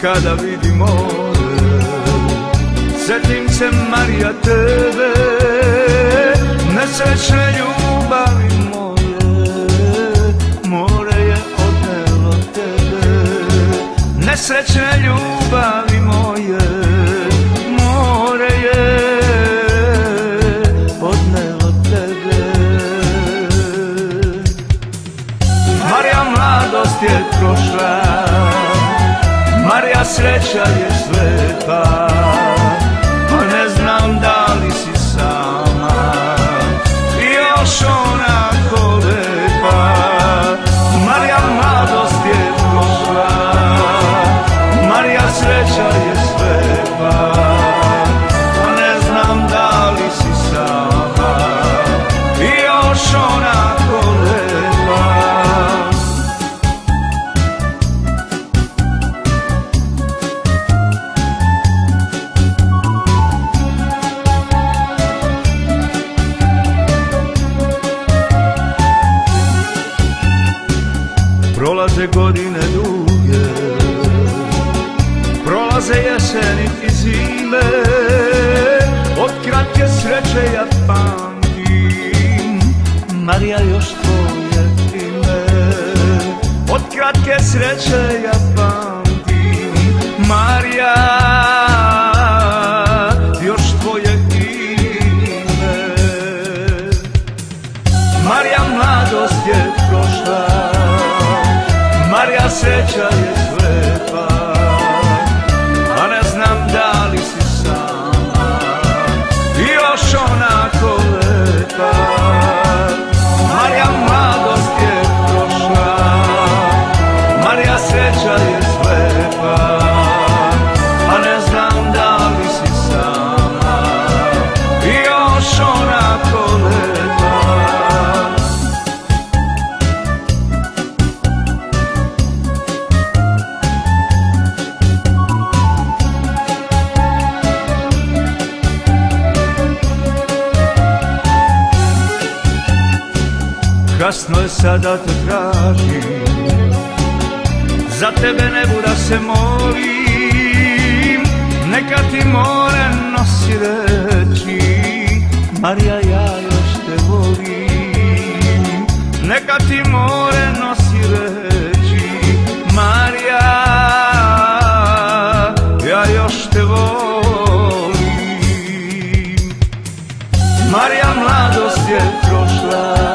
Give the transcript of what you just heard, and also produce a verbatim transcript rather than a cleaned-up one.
kada vidim more. Sjetim se, Marija, tebe, nesrećne ljubavi moje. More je odnelo tebe, nesrećne ljubavi moje. More je odnelo tebe. Marija, mladost je prošla, Marija, sreća je sveta, a ne znam da li si sama i još onako lepa. Marija, mladost je prošla, Marija, sreća je sveta, a ne znam da li si sama i još onako lepa. Prolaze godine duge, prolaze jeseni i zime, od kratke sreće ja pamtim, Marija, još tvoje ime. Od kratke sreće ja pamtim, Marija, još tvoje ime. Marija, mladost je prošla, Marija, sreća je sveta, a ne znam da li si sama i još onako lepa. Marija, mladost je prošla, Marija, sreća je sveta, a ne znam da li si sama i još onako lepa. Kasno je sada, te tražim, za tebe nebu da se molim, neka ti more nosi reči, Marija, ja još te volim. Neka ti more nosi reči, Marija, ja još te volim. Marija, mladost je prošla,